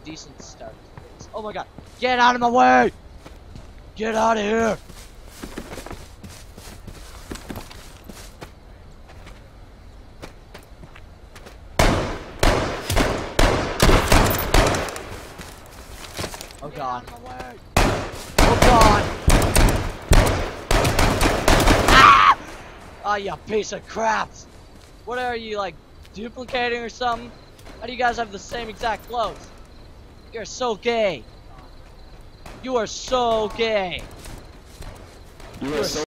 decent start to this. Oh my god. Get out of my way! Get out of here! Oh god. Oh god! Ah! Oh, you piece of crap! What are you, like, duplicating or something? How do you guys have the same exact clothes? You're so gay. You are so gay. You are so